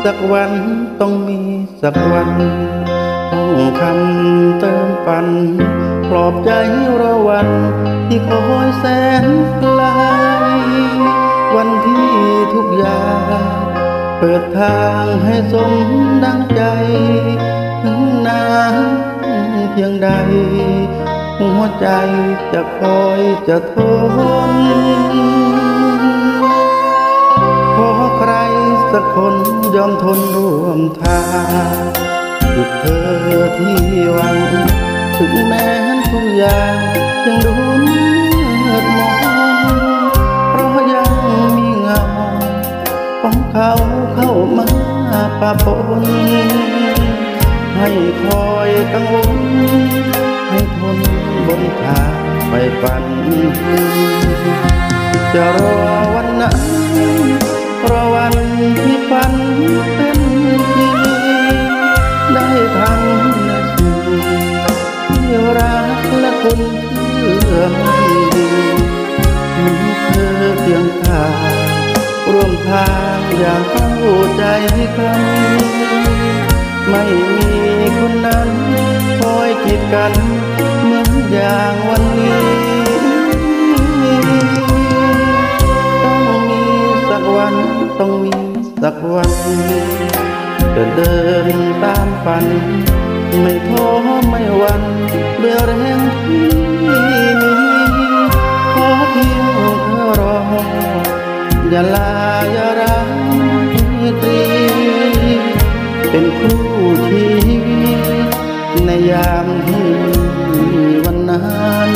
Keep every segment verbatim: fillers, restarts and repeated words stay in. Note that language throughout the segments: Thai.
สักวันต้องมีสักวันต้องคำเติมฝันปลอบใจเราวันที่คอยแสนไกลวันที่ทุกอย่างเปิดทางให้สมดังใจถึงนานเพียงใดหัวใจจะคอยจะทนขอใครสักคนยอมทนร่วมทางสุดเธอที่หวังถึงแม้ทุกอย่างยังดูมืดมนเพราะยังมีเงาของเขาเข้ามาปะปนให้คอยกังวลให้ทนบนทางไปฝันจะรอวันนั้นรอวันที่ฝันเป็นจริงได้ทำในสิ่งที่รักและคนเชื่อไม่ดีมีเธอเพียงข้างร่วมทางอย่างเข้าใจกันไม่มีคนนั้นคอยกีดกันเหมือนอย่างวันนี้ต้องมีสักวันต้องมีสักวันจะเดินตามฝันไม่ท้อไม่หวั่นด้วยแรงที่มีขอเพียงเธอรออย่าลาอย่าร้างตรีเป็นคู่ชีวิตในยามที่วันนั้น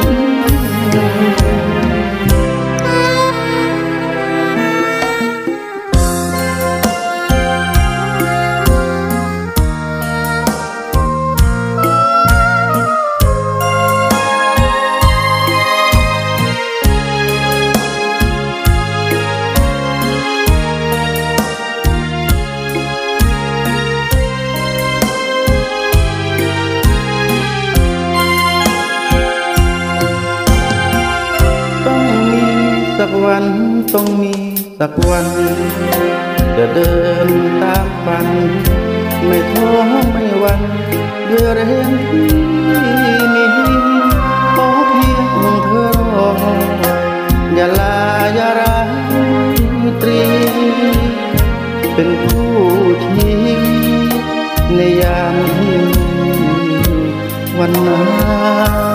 สักวันต้องมีสักวันจะเดินตามฝันไม่ท้อไม่หวั่นด้วยแรงที่มีขอเพียงเธอรออย่าลาอย่าร้างตรีเป็นคู่ชีวิตในยามที่วันนั้น